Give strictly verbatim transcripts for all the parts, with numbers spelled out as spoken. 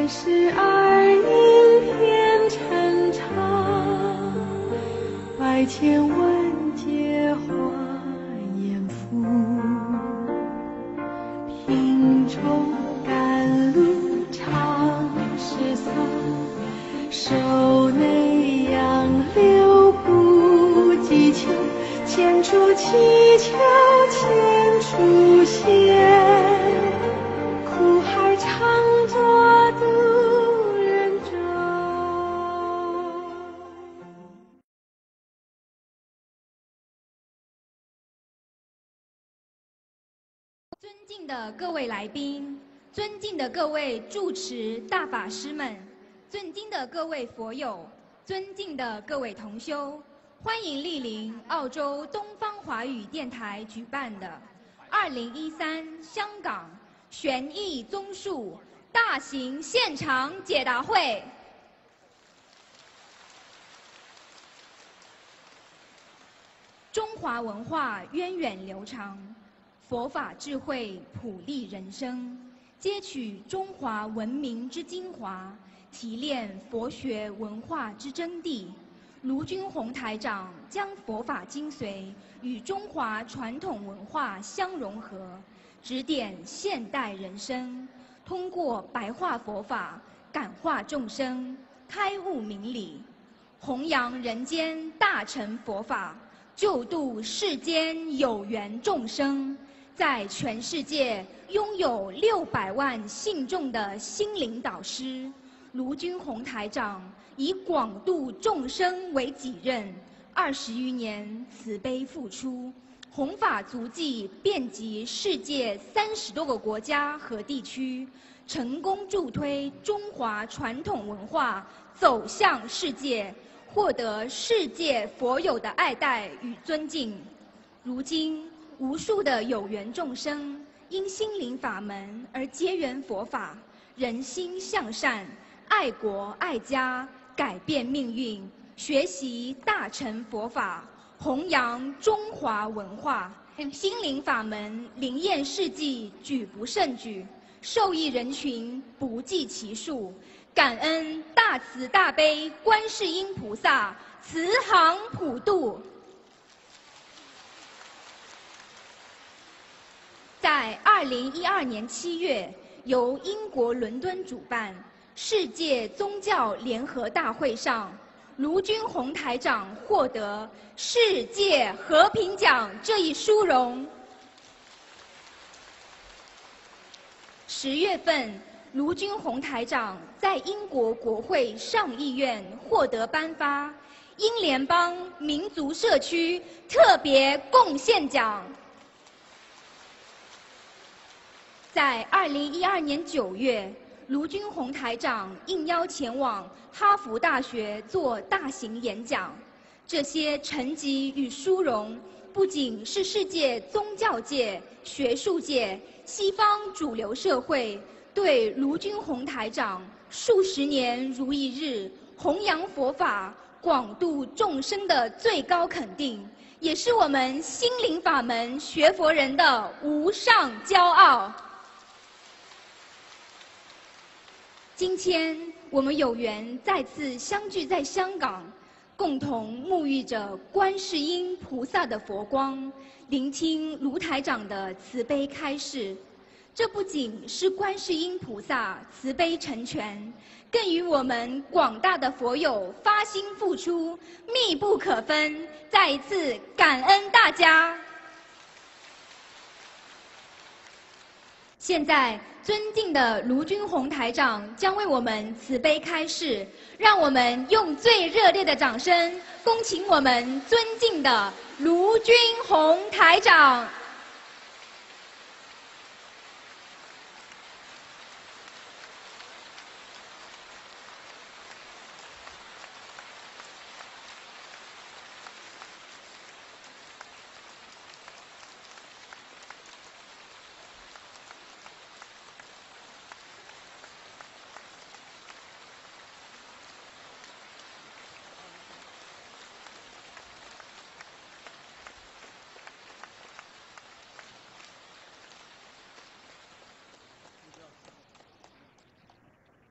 三十而立遍陈长，百千万劫化严复，品中甘露常十桑，手内杨柳不计秋，千处祈求千处现，苦海常作渡人舟。 尊敬的各位来宾，尊敬的各位住持大法师们，尊敬的各位佛友，尊敬的各位同修，欢迎莅临澳洲东方华语电台举办的二零一三香港悬疑综述大型现场解答会。中华文化源远流长，佛法智慧普利人生，接取中华文明之精华，提炼佛学文化之真谛。卢军宏台长将佛法精髓与中华传统文化相融合，指点现代人生，通过白话佛法感化众生，开悟明理，弘扬人间大乘佛法，救度世间有缘众生，在全世界拥有六百万信众的心灵导师卢军宏台长，以广度众生为己任，二十余年慈悲付出，弘法足迹遍及世界三十多个国家和地区，成功助推中华传统文化走向世界，获得世界佛友的爱戴与尊敬。如今，无数的有缘众生因心灵法门而结缘佛法，人心向善，爱国爱家，改变命运，学习大乘佛法，弘扬中华文化。心灵法门灵验事迹举不胜举，受益人群不计其数。感恩大慈大悲观世音菩萨慈航普渡。在二零一二年七月，由英国伦敦主办世界宗教联合大会上，卢军宏台长获得世界和平奖这一殊荣。十月份，卢军宏台长在英国国会上议院获得颁发英联邦民族社区特别贡献奖。在二零一二年九月，卢军宏台长应邀前往哈佛大学做大型演讲。这些成绩与殊荣，不仅是世界宗教界、学术界、西方主流社会对卢军宏台长数十年如一日弘扬佛法、广度众生的最高肯定，也是我们心灵法门学佛人的无上骄傲。今天我们有缘再次相聚在香港，共同沐浴着观世音菩萨的佛光，聆听卢台长的慈悲开示。这不仅是观世音菩萨慈悲成全，更与我们广大的佛友发心付出密不可分。再一次感恩大家。现在，尊敬的卢军宏台长将为我们慈悲开示，让我们用最热烈的掌声，恭请我们尊敬的卢军宏台长。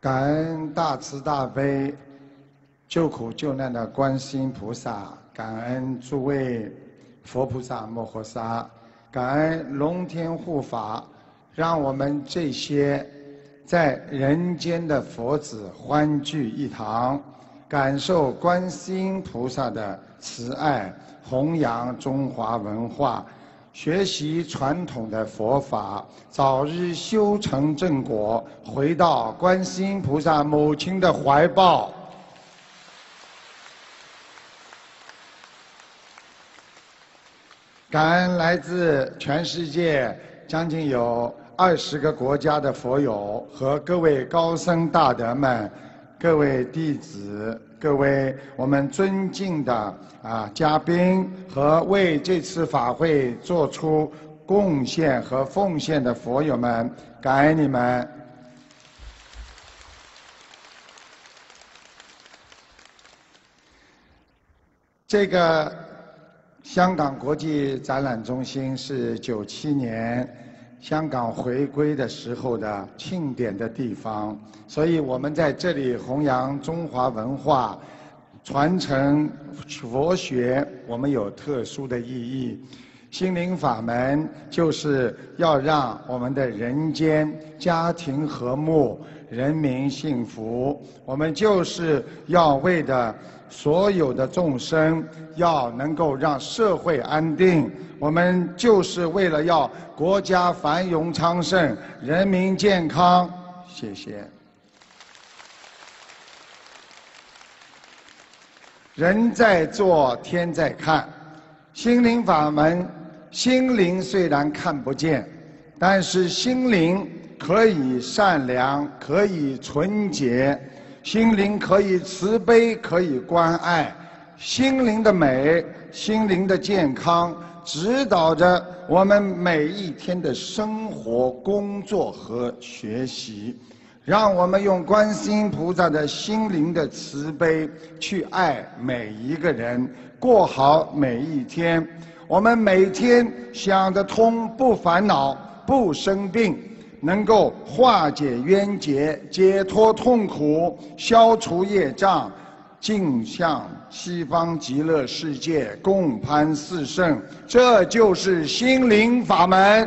感恩大慈大悲、救苦救难的观世音菩萨，感恩诸位佛菩萨摩诃萨，感恩龙天护法，让我们这些在人间的佛子欢聚一堂，感受观世音菩萨的慈爱，弘扬中华文化，学习传统的佛法，早日修成正果，回到观世音菩萨母亲的怀抱。感恩来自全世界将近有二十个国家的佛友和各位高僧大德们，各位弟子，各位我们尊敬的啊嘉宾和为这次法会做出贡献和奉献的佛友们，感恩你们。这个香港国际展览中心是九七年香港回归的时候的庆典的地方，所以我们在这里弘扬中华文化，传承佛学，我们有特殊的意义。心灵法门就是要让我们的人间家庭和睦，人民幸福。我们就是要为的所有的众生，要能够让社会安定。我们就是为了要国家繁荣昌盛，人民健康。谢谢。人在做，天在看。心灵法门，心灵虽然看不见，但是心灵可以善良，可以纯洁，心灵可以慈悲，可以关爱，心灵的美，心灵的健康，指导着我们每一天的生活、工作和学习。让我们用观世音菩萨的心灵的慈悲去爱每一个人，过好每一天。我们每天想得通，不烦恼，不生病，能够化解冤结，解脱痛苦，消除业障，径向西方极乐世界，共攀四圣。这就是心灵法门。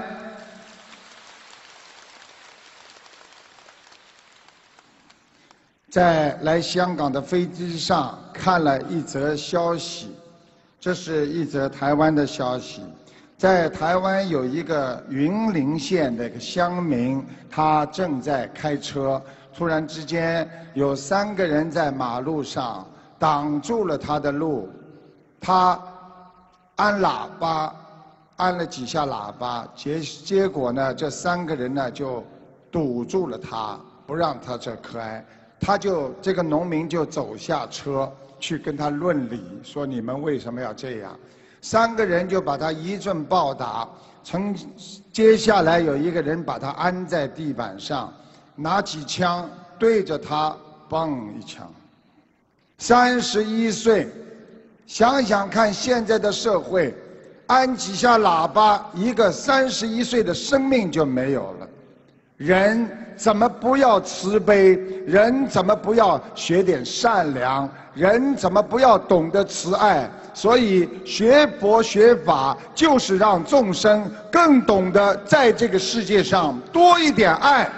在来香港的飞机上看了一则消息，这是一则台湾的消息。在台湾有一个云林县的一个乡民，他正在开车，突然之间有三个人在马路上挡住了他的路，他按喇叭，按了几下喇叭，结结果呢，这三个人呢就堵住了他，不让他这开。他就这个农民就走下车去跟他论理，说你们为什么要这样？三个人就把他一顿暴打，从接下来有一个人把他按在地板上，拿起枪对着他嘣一枪。三十一岁，想想看现在的社会，按几下喇叭，一个三十一岁的生命就没有了。人怎么不要慈悲？人怎么不要学点善良？人怎么不要懂得慈爱？所以学佛学法就是让众生更懂得在这个世界上多一点爱。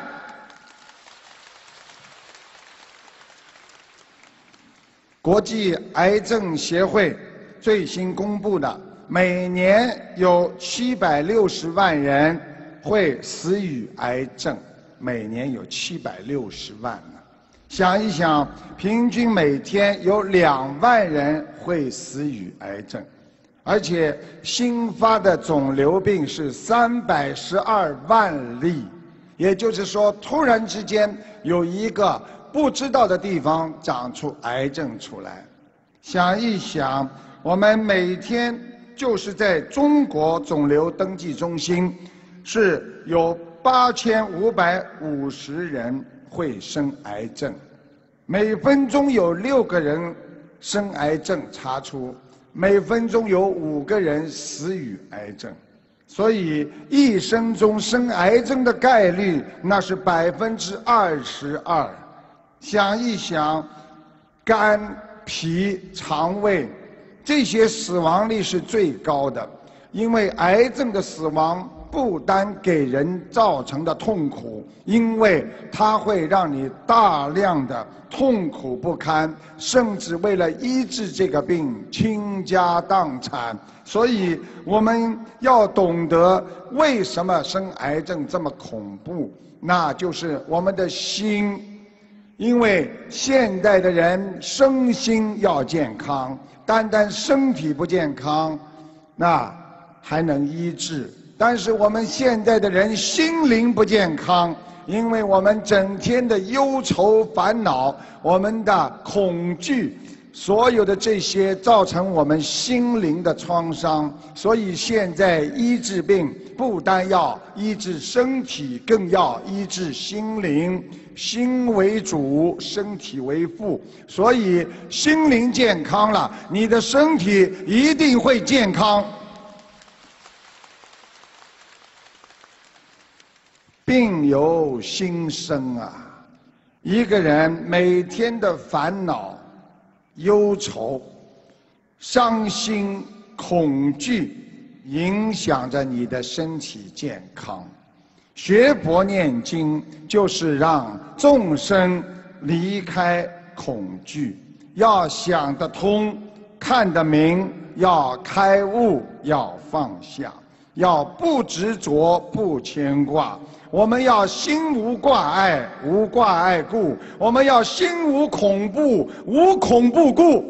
国际癌症协会最新公布的，每年有七百六十万人会死于癌症，每年有七百六十万呢。想一想，平均每天有两万人会死于癌症，而且新发的肿瘤病是三百十二万例，也就是说，突然之间有一个不知道的地方长出癌症出来。想一想，我们每天就是在中国肿瘤登记中心，是有八千五百五十人会生癌症，每分钟有六个人生癌症查出，每分钟有五个人死于癌症，所以一生中生癌症的概率那是百分之二十二。 想一想，肝、脾、肠胃这些死亡率是最高的，因为癌症的死亡不单给人造成的痛苦，因为它会让你大量的痛苦不堪，甚至为了医治这个病倾家荡产。所以我们要懂得为什么生癌症这么恐怖，那就是我们的心。因为现代的人身心要健康，单单身体不健康，那还能医治。但是我们现在的人心灵不健康，因为我们整天的忧愁烦恼，我们的恐惧，所有的这些造成我们心灵的创伤。所以现在医治病不单要医治身体，更要医治心灵。心为主，身体为副。所以心灵健康了，你的身体一定会健康。病由心生啊！一个人每天的烦恼、忧愁、伤心、恐惧，影响着你的身体健康。学佛念经，就是让众生离开恐惧，要想得通、看得明，要开悟，要放下，要不执着、不牵挂。我们要心无挂碍，无挂碍故；我们要心无恐怖，无恐怖故。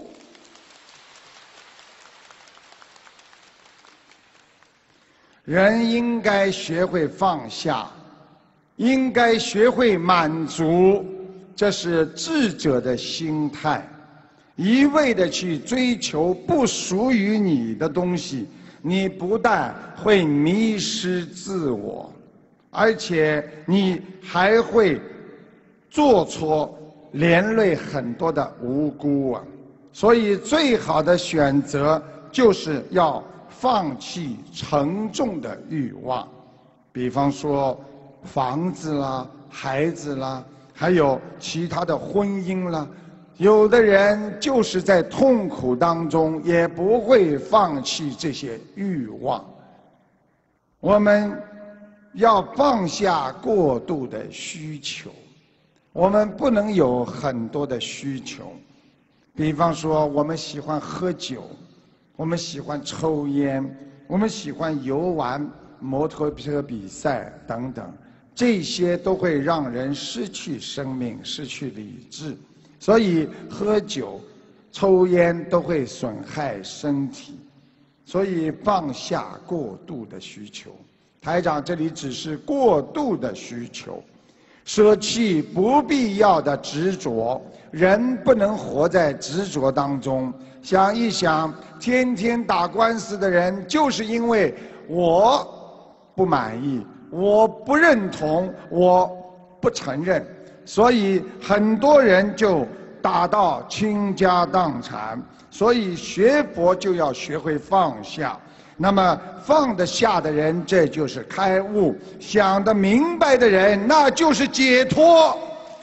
人应该学会放下，应该学会满足，这是智者的心态。一味的去追求不属于你的东西，你不但会迷失自我，而且你还会做错，连累很多的无辜啊！所以最好的选择就是要放弃沉重的欲望，比方说房子啦、孩子啦，还有其他的婚姻啦。有的人就是在痛苦当中也不会放弃这些欲望。我们要放下过度的需求，我们不能有很多的需求。比方说，我们喜欢喝酒，我们喜欢抽烟，我们喜欢游玩、摩托车比赛等等，这些都会让人失去生命、失去理智。所以喝酒、抽烟都会损害身体，所以放下过度的需求。台长这里只是过度的需求，舍弃不必要的执着。人不能活在执着当中。想一想，天天打官司的人，就是因为我不满意，我不认同，我不承认，所以很多人就打到倾家荡产。所以学佛就要学会放下。那么放得下的人，这就是开悟；想得明白的人，那就是解脱。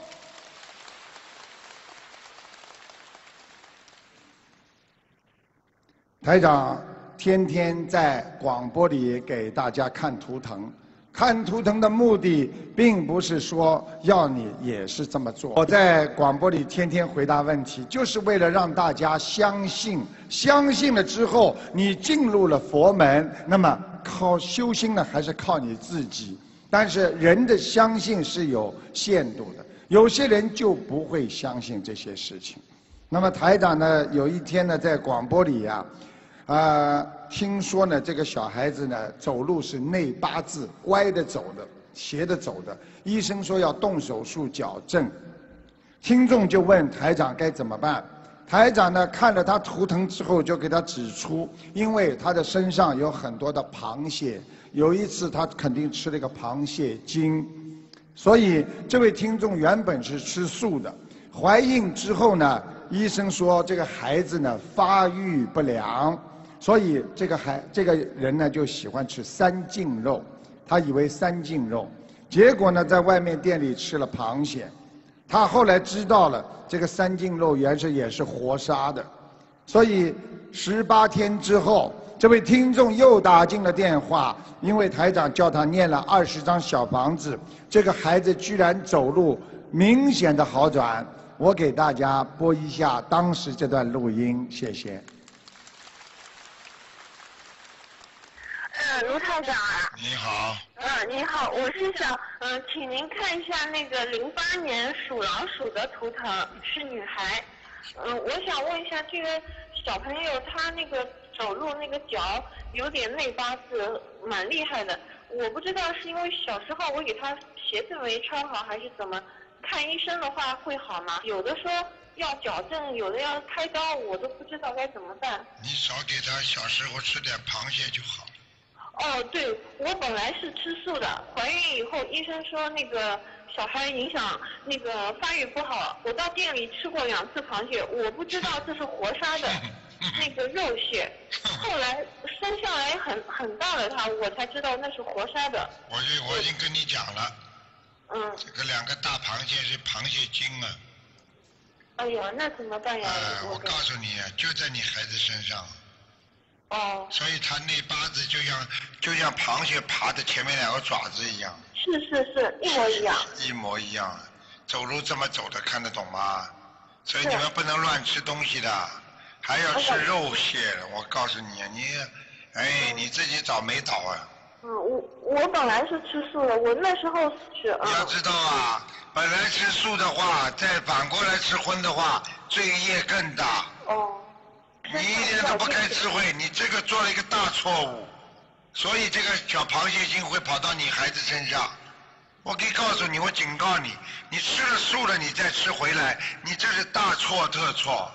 台长天天在广播里给大家看图腾，看图腾的目的并不是说要你也是这么做。我在广播里天天回答问题，就是为了让大家相信，相信了之后，你进入了佛门，那么靠修心呢，还是靠你自己。但是人的相信是有限度的，有些人就不会相信这些事情。那么台长呢，有一天呢，在广播里呀、啊，呃，听说呢，这个小孩子呢，走路是内八字，歪着走的，斜着走的。医生说要动手术矫正。听众就问台长该怎么办？台长呢，看了他图腾之后，就给他指出，因为他的身上有很多的螃蟹，有一次他肯定吃了一个螃蟹精，所以这位听众原本是吃素的。怀孕之后呢，医生说这个孩子呢发育不良，所以这个孩这个人呢就喜欢吃三净肉，他以为三净肉，结果呢在外面店里吃了螃蟹， 他后来知道了这个三净肉原是也是活杀的，所以十八天之后，这位听众又打进了电话，因为台长叫他念了二十张小房子，这个孩子居然走路明显的好转。我给大家播一下当时这段录音，谢谢。 呃，卢台长啊。 你好。 呃，你好，我是想，嗯、呃，请您看一下那个零八年属老鼠的图腾，是女孩。嗯、呃，我想问一下，这个小朋友他那个走路那个脚有点内八字，蛮厉害的。我不知道是因为小时候我给他鞋子没穿好，还是怎么？看医生的话会好吗？有的说要矫正，有的要开刀，我都不知道该怎么办。 你少给他小时候吃点螃蟹就好了。 哦，对，我本来是吃素的，怀孕以后医生说那个小孩影响那个发育不好，我到店里吃过两次螃蟹，我不知道这是活杀的那个肉蟹，后来生下来很很大的它，我才知道那是活杀的。 我就我已经跟你讲了。 嗯。 这个两个大螃蟹是螃蟹精啊。 哎呀，那怎么办呀？ 呃，我告诉你，就在你孩子身上。 哦。 所以他内八字就像就像螃蟹爬的前面两个爪子一样。 是是是，一模一样。 一模一样，走路这么走的，看得懂吗？所以你们不能乱吃东西的，还要吃肉蟹的。我告诉你，你，哎，你自己找没找啊？ 嗯，我我本来是吃素的，我那时候是。 你要知道啊，本来吃素的话，再反过来吃荤的话，罪业更大。 哦。 你一点都不开智慧，你这个做了一个大错误，所以这个小螃蟹精会跑到你孩子身上。我可以告诉你，我警告你，你吃了素了，你再吃回来，你这是大错特错。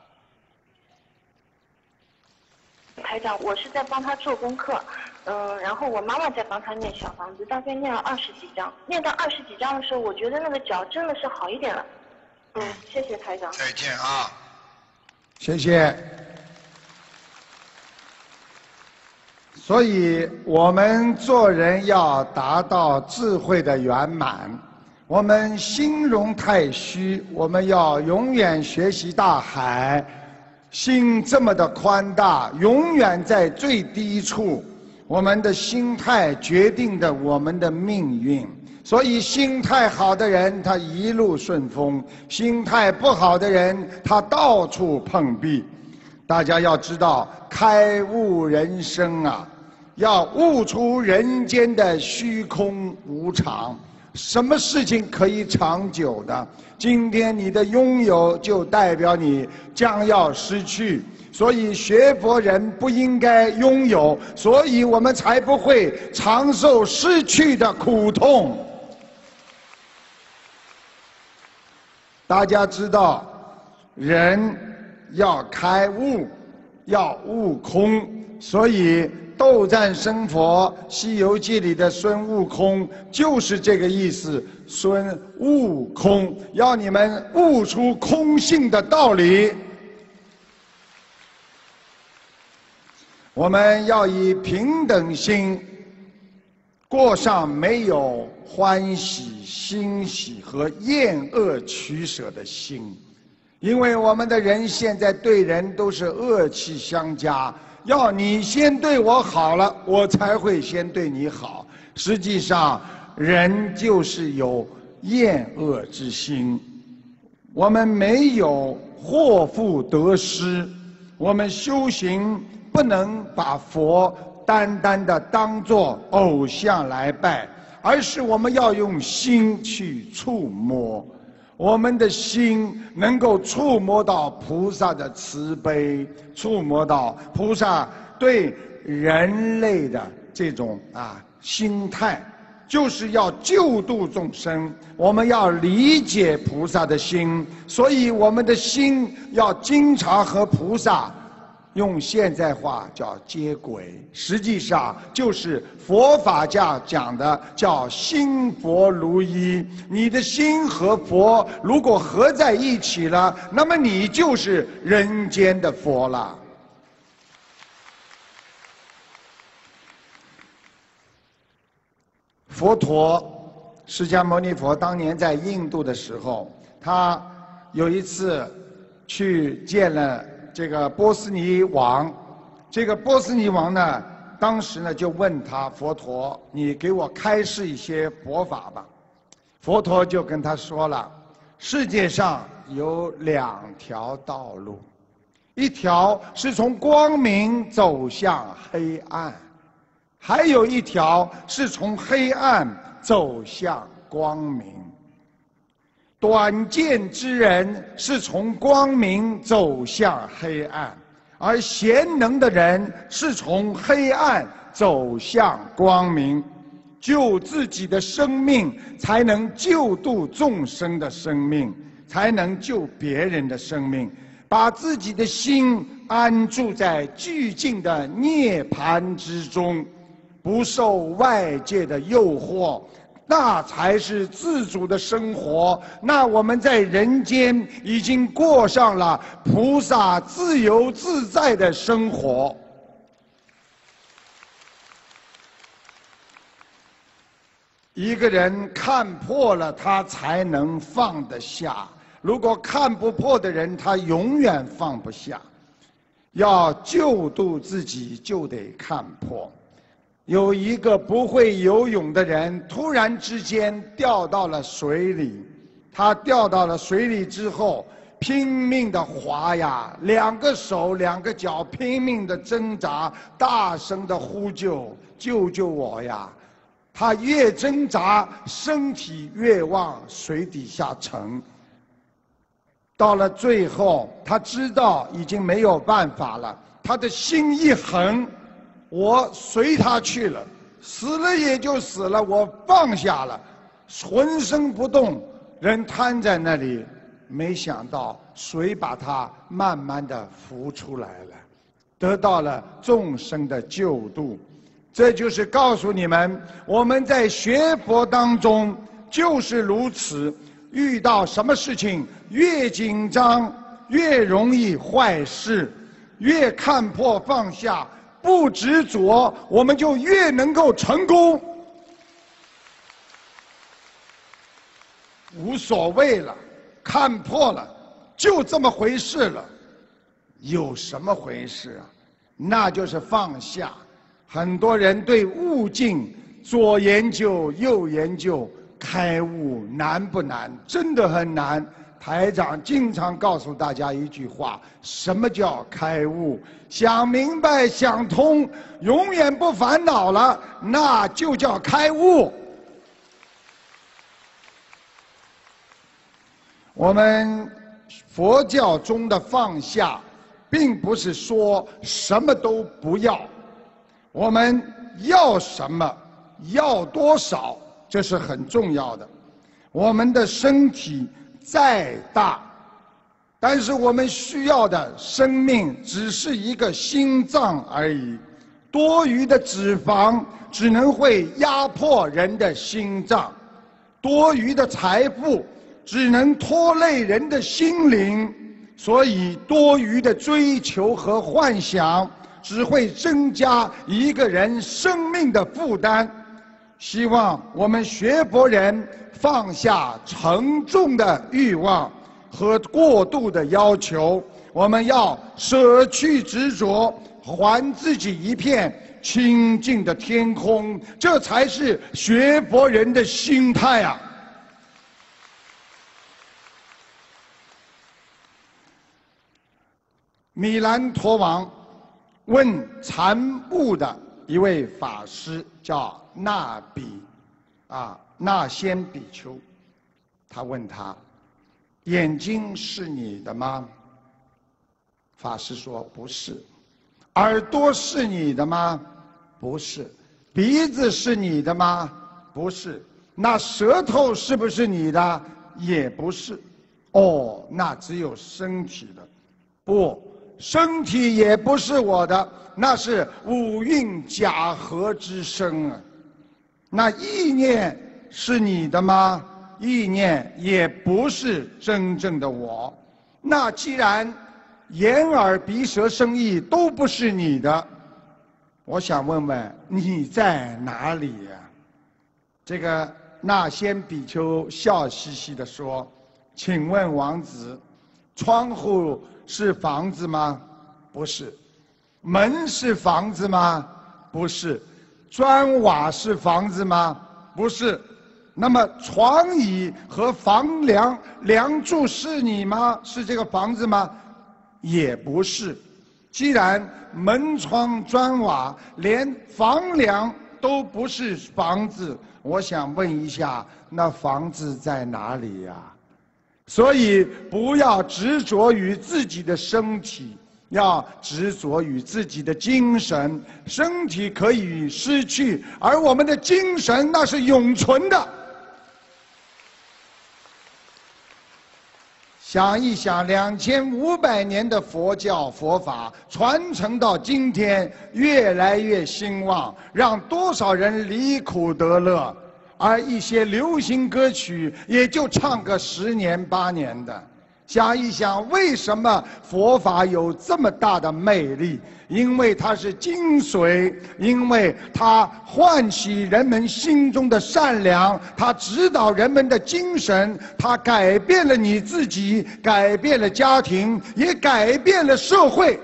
台长，我是在帮他做功课，嗯、呃，然后我妈妈在帮他念小房子，大概念了二十几章。念到二十几章的时候，我觉得那个脚真的是好一点了。嗯，谢谢台长。 再见啊。 谢谢。所以我们做人要达到智慧的圆满，我们心容太虚，我们要永远学习大海。心这么的宽大，永远在最低处，我们的心态决定着我们的命运。所以心态好的人他一路顺风，心态不好的人他到处碰壁。大家要知道，开悟人生啊，要悟出人间的虚空无常。什么事情可以长久的？今天你的拥有就代表你将要失去，所以学佛人不应该拥有，所以我们才不会长受失去的苦痛。大家知道，人要开悟，要悟空，所以斗战胜佛，《西游记》里的孙悟空就是这个意思。孙悟空要你们悟出空性的道理。我们要以平等心过上没有欢喜、欣喜和厌恶取舍的心，因为我们的人现在对人都是恶气相加。要你先对我好了，我才会先对你好。实际上，人就是有厌恶之心。我们没有祸福得失，我们修行不能把佛单单的当作偶像来拜，而是我们要用心去触摸。我们的心能够触摸到菩萨的慈悲，触摸到菩萨对人类的这种啊心态，就是要救度众生。我们要理解菩萨的心，所以我们的心要经常和菩萨用现在话叫接轨，实际上就是佛法家讲的叫心佛如一。你的心和佛如果合在一起了，那么你就是人间的佛了。佛陀释迦牟尼佛当年在印度的时候，他有一次去见了这个波斯尼王。这个波斯尼王呢，当时呢就问他佛陀：“你给我开示一些佛法吧。”佛陀就跟他说了：“世界上有两条道路，一条是从光明走向黑暗，还有一条是从黑暗走向光明。短见之人是从光明走向黑暗，而贤能的人是从黑暗走向光明。救自己的生命，才能救度众生的生命，才能救别人的生命。把自己的心安住在寂静的涅槃之中，不受外界的诱惑，那才是自主的生活。那我们在人间已经过上了菩萨自由自在的生活。一个人看破了，他才能放得下。如果看不破的人，他永远放不下。要救度自己，就得看破。有一个不会游泳的人，突然之间掉到了水里。他掉到了水里之后，拼命地划呀，两个手两个脚拼命地挣扎，大声地呼救：“救救我呀！”他越挣扎，身体越往水底下沉。到了最后，他知道已经没有办法了，他的心一横，我随他去了，死了也就死了，我放下了，浑身不动，人瘫在那里。没想到水把他慢慢的浮出来了，得到了众生的救度。这就是告诉你们，我们在学佛当中就是如此，遇到什么事情越紧张越容易坏事，越看破放下不执着，我们就越能够成功。无所谓了，看破了，就这么回事了。有什么回事啊？那就是放下。很多人对悟境左研究右研究，开悟难不难？真的很难。台长经常告诉大家一句话：什么叫开悟？想明白想通，永远不烦恼了，那就叫开悟。我们佛教中的放下，并不是说什么都不要。我们要什么，要多少，这是很重要的。我们的身体再大，但是我们需要的生命只是一个心脏而已。多余的脂肪只能会压迫人的心脏，多余的财富只能拖累人的心灵。所以，多余的追求和幻想只会增加一个人生命的负担。希望我们学佛人放下沉重的欲望和过度的要求，我们要舍去执着，还自己一片清净的天空，这才是学佛人的心态啊！米兰陀王问禅悟的一位法师，叫那比，啊，那仙比丘。他问他：“眼睛是你的吗？”法师说：“不是。”“耳朵是你的吗？”“不是。”“鼻子是你的吗？”“不是。”“那舌头是不是你的？”“也不是。”“哦，那只有身体的。”“不。”“身体也不是我的，那是五蕴假合之身啊。”“那意念是你的吗？”“意念也不是真正的我。”“那既然眼耳鼻舌身意都不是你的，我想问问你在哪里呀？”这个那仙比丘笑嘻嘻地说：“请问王子，窗户是房子吗？不是。门是房子吗？不是。砖瓦是房子吗？不是。那么床椅和房梁梁柱是你吗？是这个房子吗？也不是。既然门窗砖瓦连房梁都不是房子，我想问一下，那房子在哪里呀？所以不要执着于自己的身体，要执着于自己的精神。身体可以失去，而我们的精神那是永存的。想一想，两千五百年的佛教佛法传承到今天，越来越兴旺，让多少人离苦得乐。而一些流行歌曲也就唱个十年八年的。想一想，为什么佛法有这么大的魅力？因为它是精髓，因为它唤起人们心中的善良，它指导人们的精神，它改变了你自己，改变了家庭，也改变了社会。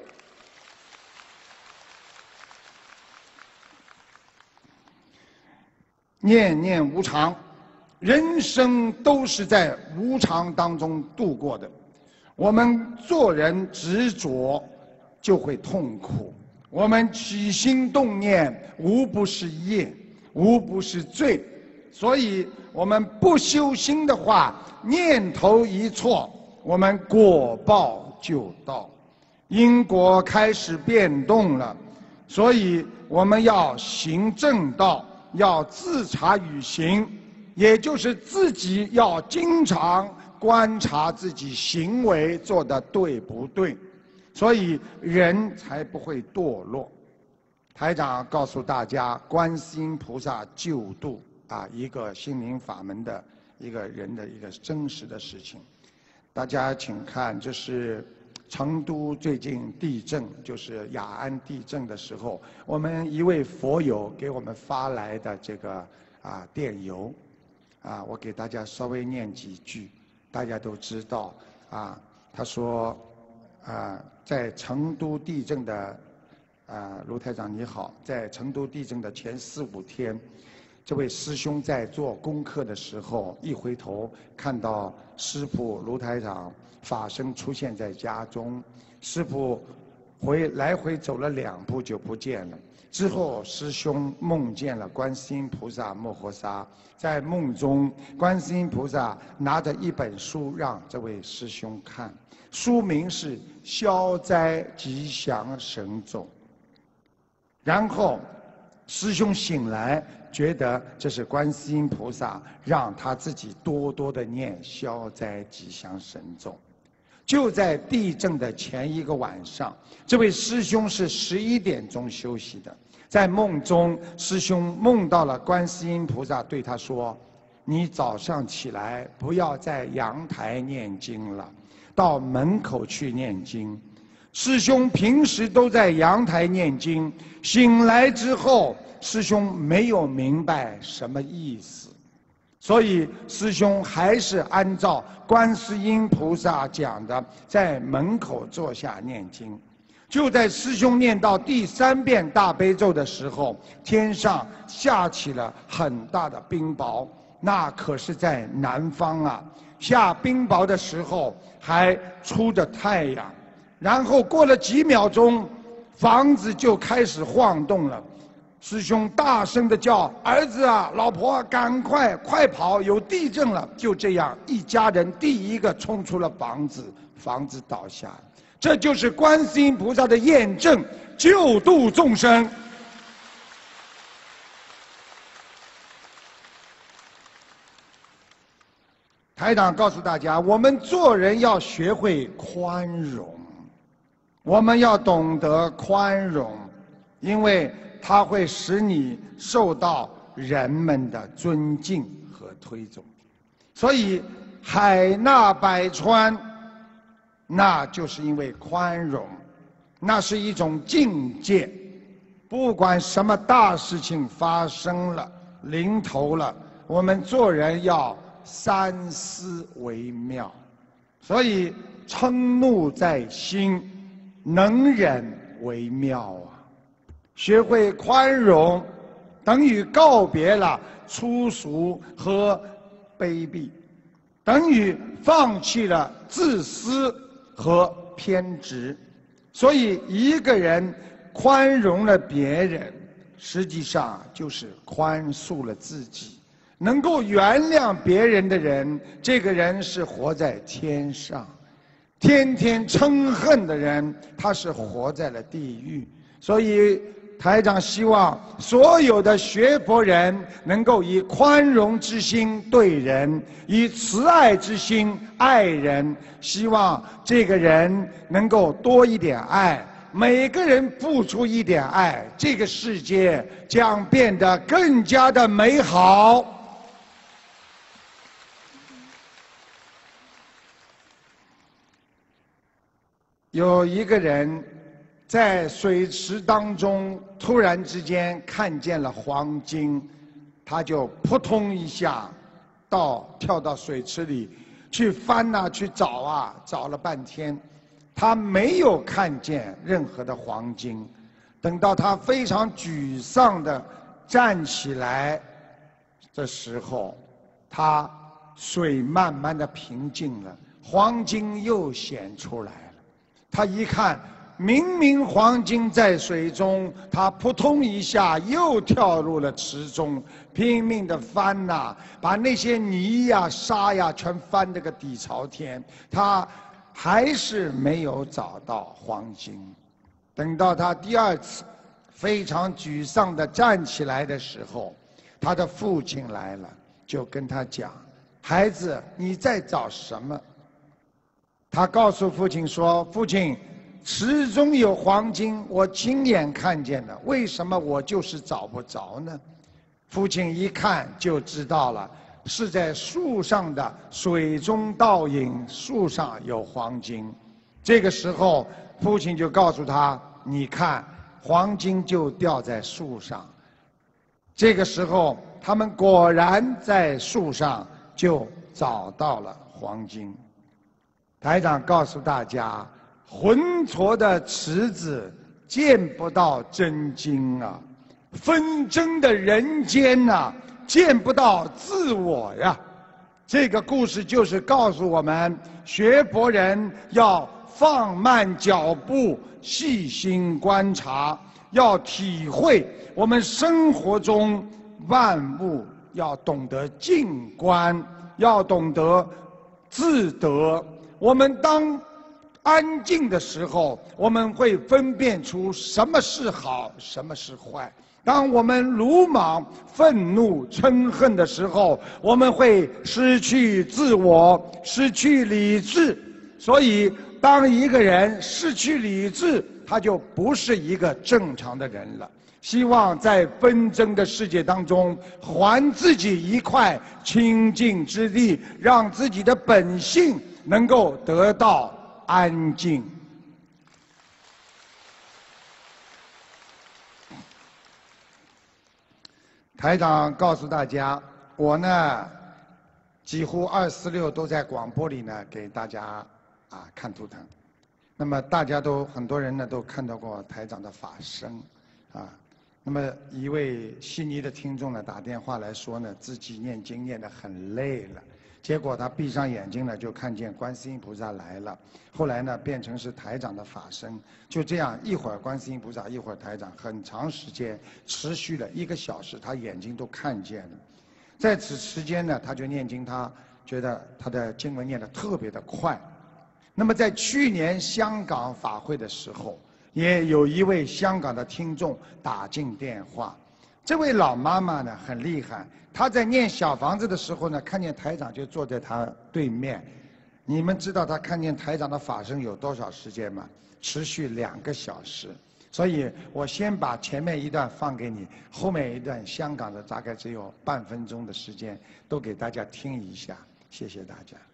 念念无常，人生都是在无常当中度过的。我们做人执着，就会痛苦；我们起心动念，无不是业，无不是罪。所以，我们不修心的话，念头一错，我们果报就到，因果开始变动了。所以，我们要行正道。要自察于行，也就是自己要经常观察自己行为做得对不对，所以人才不会堕落。台长告诉大家，观世音菩萨救度啊一个心灵法门的一个人的一个真实的事情。大家请看，这是成都最近地震，就是雅安地震的时候，我们一位佛友给我们发来的这个啊电邮，啊，我给大家稍微念几句，大家都知道啊。他说，啊，在成都地震的，啊，卢台长你好，在成都地震的前四五天，这位师兄在做功课的时候，一回头看到师父卢台长法身出现在家中，师父回来回走了两步就不见了。之后师兄梦见了观世音菩萨摩诃萨，在梦中观世音菩萨拿着一本书让这位师兄看，书名是《消灾吉祥神咒》。然后师兄醒来，觉得这是观世音菩萨让他自己多多的念消灾吉祥神咒。就在地震的前一个晚上，这位师兄是十一点钟休息的。在梦中，师兄梦到了观世音菩萨对他说：“你早上起来不要在阳台念经了，到门口去念经。”师兄平时都在阳台念经，醒来之后，师兄没有明白什么意思。所以师兄还是按照观世音菩萨讲的，在门口坐下念经。就在师兄念到第三遍大悲咒的时候，天上下起了很大的冰雹，那可是在南方啊，下冰雹的时候还出着太阳。然后过了几秒钟，房子就开始晃动了。师兄大声地叫：“儿子啊，老婆啊，赶快快跑，有地震了！”就这样，一家人第一个冲出了房子，房子倒下了。这就是观世音菩萨的验证，救度众生。台长告诉大家，我们做人要学会宽容，我们要懂得宽容，因为它会使你受到人们的尊敬和推崇。所以海纳百川，那就是因为宽容，那是一种境界。不管什么大事情发生了、临头了， 我们做人要三思为妙。所以嗔怒在心，能忍为妙啊。学会宽容，等于告别了粗俗和卑鄙，等于放弃了自私和偏执。所以一个人宽容了别人，实际上就是宽恕了自己。能够原谅别人的人，这个人是活在天上；天天嗔恨的人，他是活在了地狱。所以台长希望所有的学佛人能够以宽容之心对人，以慈爱之心爱人。希望这个人能够多一点爱，每个人付出一点爱，这个世界将变得更加的美好。有一个人在水池当中突然之间看见了黄金，他就扑通一下到跳到水池里去翻呐、啊、去找啊，找了半天，他没有看见任何的黄金。等到他非常沮丧地站起来的时候，他水慢慢地平静了，黄金又显出来了。他一看，明明黄金在水中，他扑通一下又跳入了池中，拼命地翻呐、啊，把那些泥呀、沙呀全翻得个底朝天，他还是没有找到黄金。等到他第二次非常沮丧地站起来的时候，他的父亲来了，就跟他讲：“孩子，你在找什么？”他告诉父亲说：“父亲，池中有黄金，我亲眼看见了，为什么我就是找不着呢？”父亲一看就知道了，是在树上的水中倒影，树上有黄金。这个时候，父亲就告诉他：“你看，黄金就掉在树上。”这个时候，他们果然在树上就找到了黄金。台长告诉大家，浑浊的池子见不到真经啊，纷争的人间呐、啊，见不到自我呀。这个故事就是告诉我们，学佛人要放慢脚步，细心观察，要体会我们生活中万物，要懂得静观，要懂得自得。我们当安静的时候，我们会分辨出什么是好，什么是坏。当我们鲁莽、愤怒、嗔恨的时候，我们会失去自我，失去理智。所以，当一个人失去理智，他就不是一个正常的人了。希望在纷争的世界当中，还自己一块清净之地，让自己的本性能够得到安静。台长告诉大家，我呢几乎二四六都在广播里呢给大家啊看图腾。那么大家都很多人呢都看到过台长的法身啊。那么一位悉尼的听众呢打电话来说呢，自己念经念得很累了。结果他闭上眼睛呢，就看见观世音菩萨来了。后来呢，变成是台长的法身。就这样，一会儿观世音菩萨，一会儿台长，很长时间，持续了一个小时，他眼睛都看见了。在此时间呢，他就念经，他觉得他的经文念得特别的快。那么在去年香港法会的时候，也有一位香港的听众打进电话。这位老妈妈呢很厉害，她在念小房子的时候呢，看见台长就坐在她对面。你们知道她看见台长的法身有多少时间吗？持续两个小时。所以我先把前面一段放给你，后面一段香港的大概只有半分钟的时间，都给大家听一下。谢谢大家。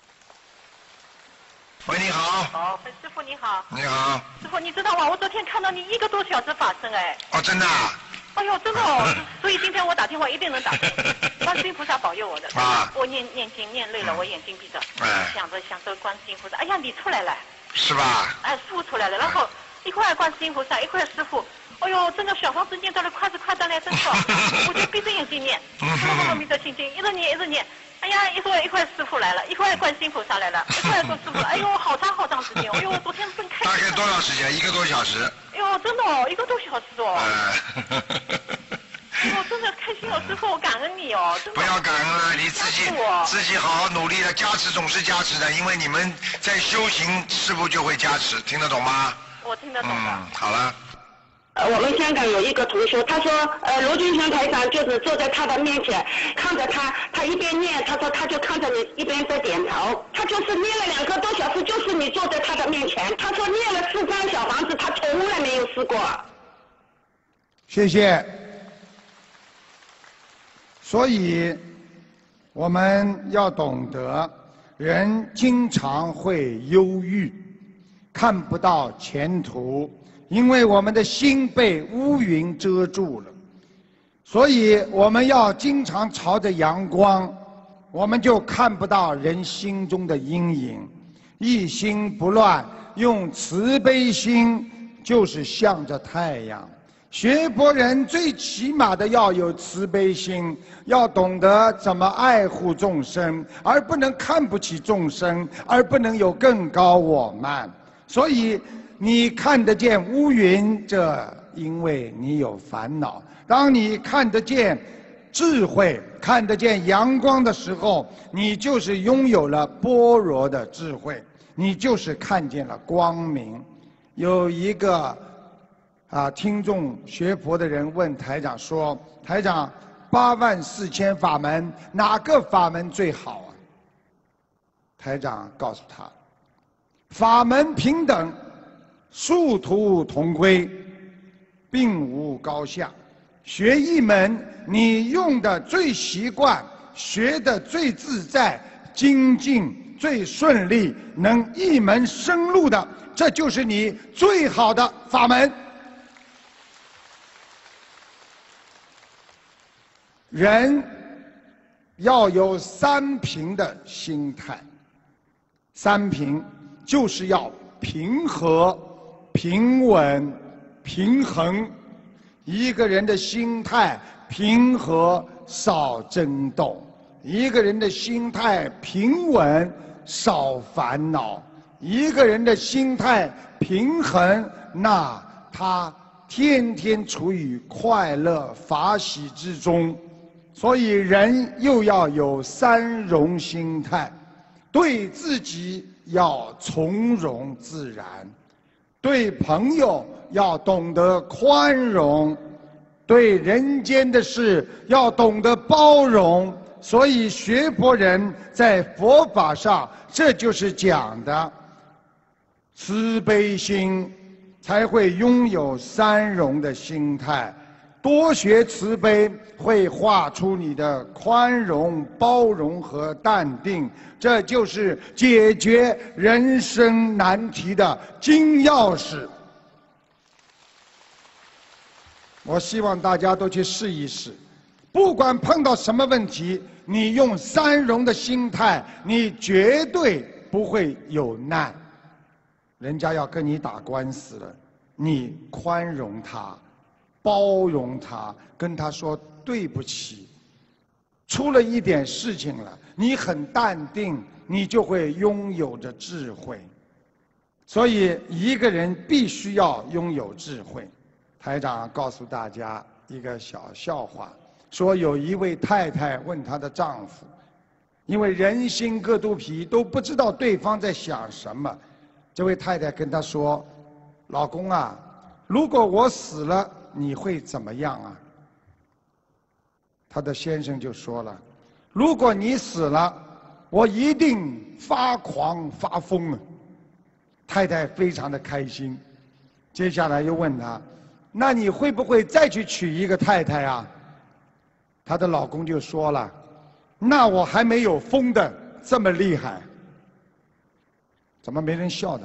喂，你好。 好，师傅你好。 你好。 师傅，你知道吗？我昨天看到你一个多小时法身哎。 哦，真的啊？ 哎呦，真的哦，所以今天我打电话一定能打通。 观世音菩萨保佑我的。 啊我念念经念累了，我眼睛闭着， 哎想着想着观世音菩萨，哎呀，你出来了， 是吧？ 哎，师傅出来了，然后一会儿观世音菩萨，一会儿师傅。哎呦，真的小房子念到了快是快的嘞，真的，我就闭着眼睛念，然后密着心经，一直念一直念。哎呀，一会儿一会儿师傅来了，一会儿观世音菩萨来了，一会儿做师傅，哎呦，好长好长时间，哎呦，昨天真开心。 大概多长时间？一个多小时。 哎呦，真的哦，一个多小时哦。 哎。 哎呦，真的开心哦，师傅，我感恩你哦，真的。 不要感恩了，你自己加持我自己好好努力的，加持总是加持的，因为你们在修行，师傅就会加持，听得懂吗？ 我听得懂的。 嗯，好了。 呃，我们香港有一个同学，他说，呃，卢军祥台长就是坐在他的面前，看着他，他一边念，他说他就看着你，一边在点头。他就是念了两个多小时，就是你坐在他的面前。他说念了四张小房子，他从来没有试过。 谢谢。所以，我们要懂得，人经常会忧郁，看不到前途。因为我们的心被乌云遮住了，所以我们要经常朝着阳光，我们就看不到人心中的阴影。一心不乱，用慈悲心，就是向着太阳。学佛人最起码的要有慈悲心，要懂得怎么爱护众生，而不能看不起众生，而不能有更高我慢。所以你看得见乌云，这因为你有烦恼。当你看得见智慧，看得见阳光的时候，你就是拥有了般若的智慧，你就是看见了光明。有一个啊，听众学佛的人问台长说：“台长，八万四千法门，哪个法门最好啊？”台长告诉他：“法门平等。”殊途同归，并无高下。学一门，你用的最习惯，学的最自在，精进最顺利，能一门深入的，这就是你最好的法门。人要有三平的心态，三平就是要平和。平稳、平衡，一个人的心态平和，少争斗；一个人的心态平稳，少烦恼；一个人的心态平衡，那他天天处于快乐法喜之中。所以，人又要有三容心态，对自己要从容自然。对朋友要懂得宽容，对人间的事要懂得包容。所以学佛人在佛法上，这就是讲的慈悲心，才会拥有三容的心态。多学慈悲，会画出你的宽容、包容和淡定，这就是解决人生难题的金钥匙。我希望大家都去试一试，不管碰到什么问题，你用三容的心态，你绝对不会有难。人家要跟你打官司了，你宽容他。包容他，跟他说对不起，出了一点事情了，你很淡定，你就会拥有着智慧。所以一个人必须要拥有智慧。台长告诉大家一个小笑话，说有一位太太问她的丈夫，因为人心隔肚皮，都不知道对方在想什么。这位太太跟他说：“老公啊，如果我死了，你会怎么样啊？”他的先生就说了：“如果你死了，我一定发狂发疯了。”太太非常的开心，接下来又问他：“那你会不会再去娶一个太太啊？”她的老公就说了：“那我还没有疯的这么厉害。”怎么没人笑的？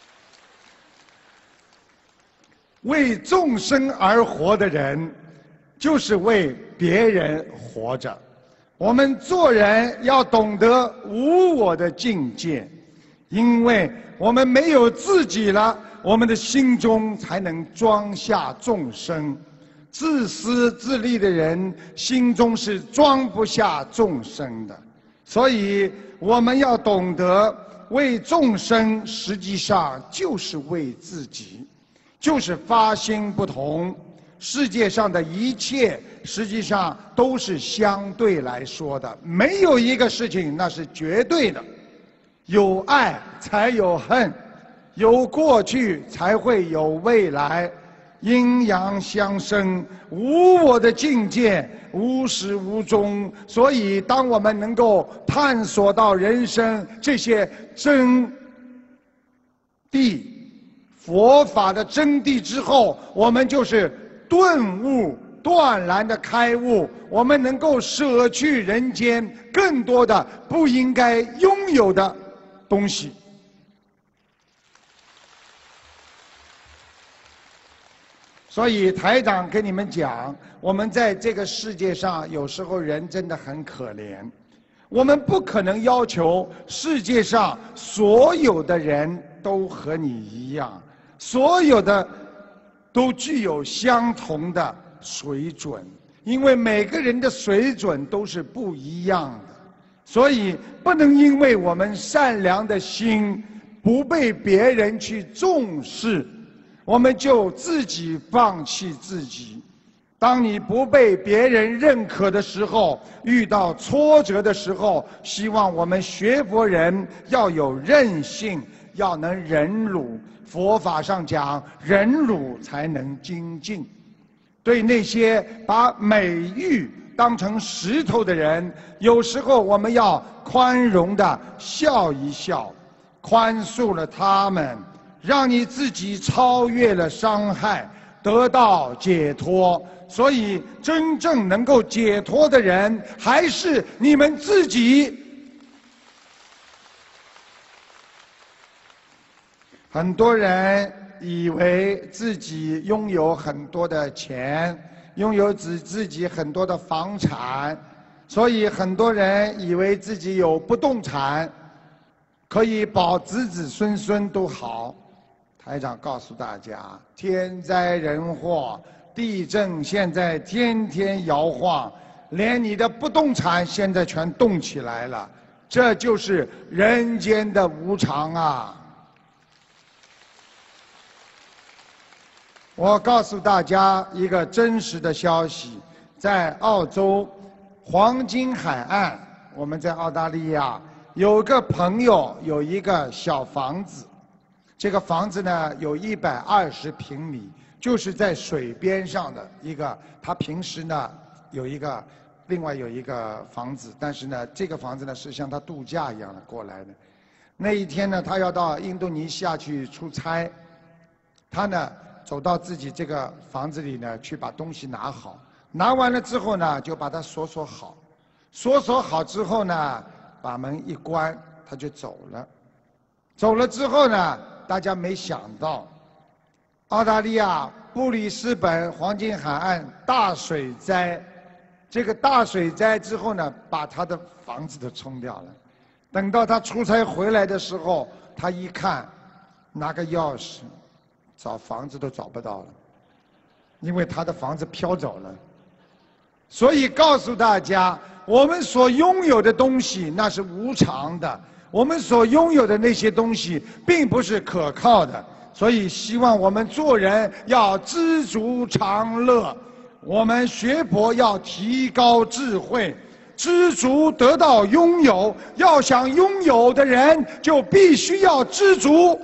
为众生而活的人， 就是为别人活着。我们做人要懂得无我的境界，因为我们没有自己了，我们的心中才能装下众生。自私自利的人心中是装不下众生的，所以我们要懂得为众生，实际上就是为自己，就是发心不同。世界上的一切实际上都是相对来说的，没有一个事情那是绝对的。有爱才有恨，有过去才会有未来，阴阳相生，无我的境界，无始无终。所以当我们能够探索到人生这些真谛，佛法的真谛之后，我们就是顿悟，断然的开悟，我们能够舍去人间更多的不应该拥有的东西。所以台长跟你们讲，我们在这个世界上，有时候人真的很可怜。我们不可能要求世界上所有的人都和你一样，所有的都具有相同的水准，因为每个人的水准都是不一样的，所以不能因为我们善良的心不被别人去重视，我们就自己放弃自己。当你不被别人认可的时候，遇到挫折的时候，希望我们学佛人要有韧性，要能忍辱。佛法上讲，忍辱才能精进。对那些把美玉当成石头的人，有时候我们要宽容地笑一笑，宽恕了他们，让你自己超越了伤害，得到解脱。所以真正能够解脱的人，还是你们自己。很多人以为自己拥有很多的钱，拥有自自己很多的房产，所以很多人以为自己有不动产，可以保子子孙孙都好。台长告诉大家，天灾人祸，地震现在天天摇晃，连你的不动产现在全动起来了，这就是人间的无常啊！我告诉大家一个真实的消息，在澳洲黄金海岸，我们在澳大利亚有个朋友有一个小房子，这个房子呢有一百二十平米，就是在水边上的一个。他平时呢有一个，另外有一个房子，但是呢这个房子呢是像他度假一样的过来的。那一天呢，他要到印度尼西亚去出差，他呢走到自己这个房子里呢，去把东西拿好。拿完了之后呢，就把它锁锁好。锁锁好之后呢，把门一关，他就走了。走了之后呢，大家没想到，澳大利亚布里斯本黄金海岸大水灾，这个大水灾之后呢，把他的房子都冲掉了。等到他出差回来的时候，他一看，拿个钥匙。找房子都找不到了，因为他的房子飘走了。所以告诉大家，我们所拥有的东西那是无常的，我们所拥有的那些东西并不是可靠的。所以希望我们做人要知足常乐，我们学佛要提高智慧，知足得到拥有。要想拥有的人，就必须要知足。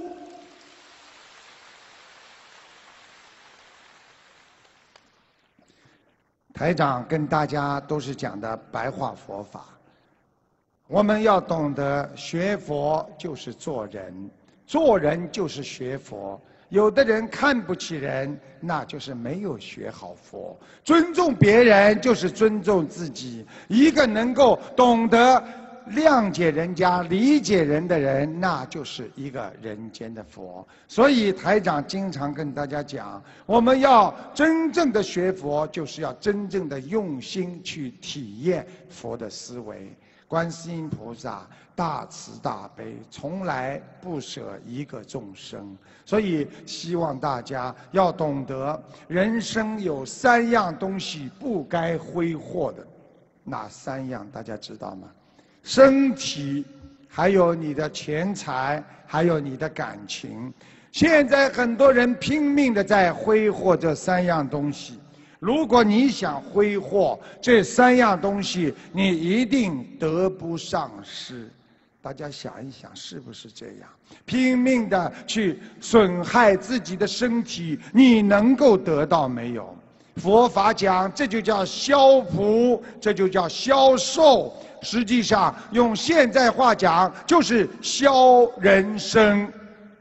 台长跟大家都是讲的白话佛法，我们要懂得学佛就是做人，做人就是学佛。有的人看不起人，那就是没有学好佛。尊重别人就是尊重自己。一个能够懂得谅解人家、理解人的人，那就是一个人间的佛。所以台长经常跟大家讲，我们要真正的学佛，就是要真正的用心去体验佛的思维。观世音菩萨大慈大悲，从来不舍一个众生。所以希望大家要懂得，人生有三样东西不该挥霍的。哪三样大家知道吗？身体，还有你的钱财，还有你的感情。现在很多人拼命的在挥霍这三样东西。如果你想挥霍这三样东西，你一定得不偿失。大家想一想，是不是这样？拼命的去损害自己的身体，你能够得到没有？佛法讲，这就叫消福，这就叫消寿。实际上，用现在话讲，就是消人生。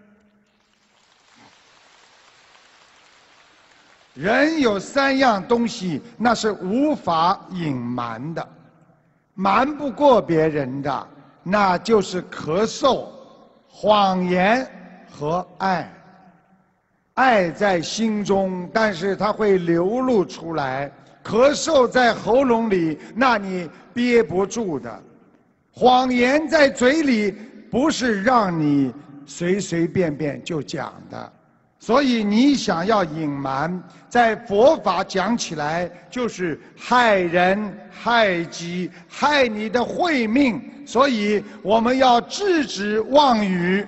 人有三样东西，那是无法隐瞒的，瞒不过别人的，那就是咳嗽、谎言和爱。爱在心中，但是它会流露出来。咳嗽在喉咙里，那你憋不住的。谎言在嘴里，不是让你随随便便就讲的。所以你想要隐瞒，在佛法讲起来就是害人、害己、害你的慧命。所以我们要制止妄语。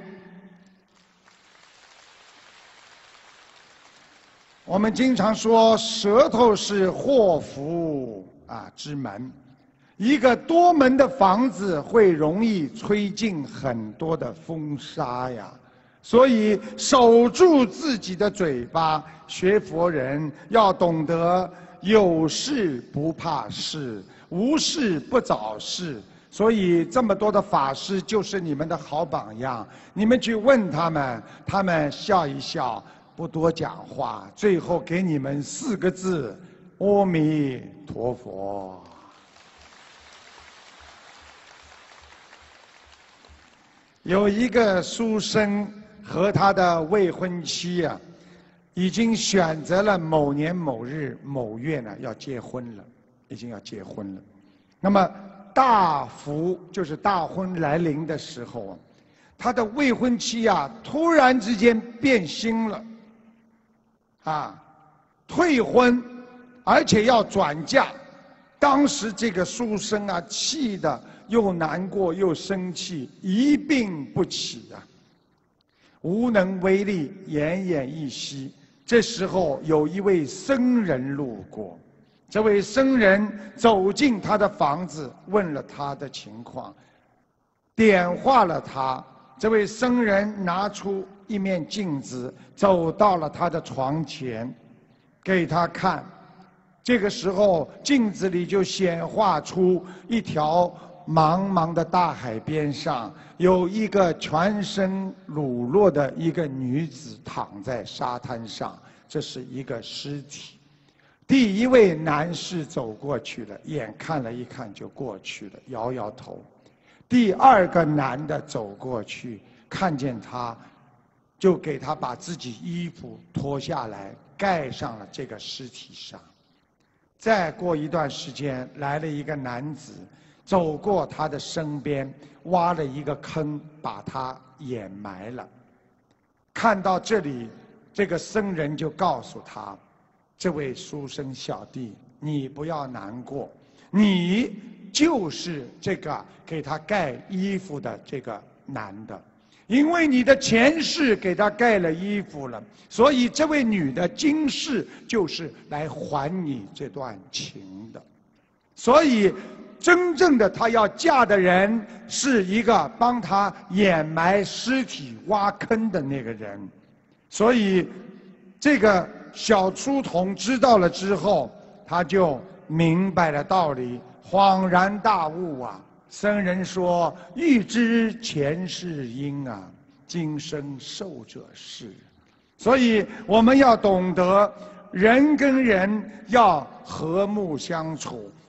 我们经常说，舌头是祸福啊之门。一个多门的房子会容易吹进很多的风沙呀。所以守住自己的嘴巴，学佛人要懂得有事不怕事，无事不找事。所以这么多的法师就是你们的好榜样，你们去问他们，他们笑一笑，不多讲话，最后给你们四个字：阿弥陀佛。有一个书生和他的未婚妻啊，已经选择了某年某日某月呢要结婚了，已经要结婚了。那么大福就是大婚来临的时候啊，他的未婚妻啊突然之间变心了，啊，退婚，而且要转嫁。当时这个书生啊，气得又难过又生气，一病不起啊。无能为力，奄奄一息。这时候有一位僧人路过，这位僧人走进他的房子，问了他的情况，点化了他。这位僧人拿出一面镜子，走到了他的床前，给他看。这个时候，镜子里就显化出一条茫茫的大海边上，有一个全身裸露的一个女子躺在沙滩上，这是一个尸体。第一位男士走过去了，眼看了一看就过去了，摇摇头。第二个男的走过去，看见他，就给他把自己衣服脱下来，盖上了这个尸体上。再过一段时间，来了一个男子，走过他的身边，挖了一个坑，把他掩埋了。看到这里，这个僧人就告诉他：“这位书生小弟，你不要难过，你就是这个给他盖衣服的这个男的。因为你的前世给他盖了衣服了，所以这位女的今世就是来还你这段情的。所以真正的她要嫁的人是一个帮她掩埋尸体、挖坑的那个人。所以这个小书童知道了之后，他就明白了道理，恍然大悟啊。僧人说：“欲知前世因啊，今生受者是。”所以我们要懂得，人跟人要和睦相处，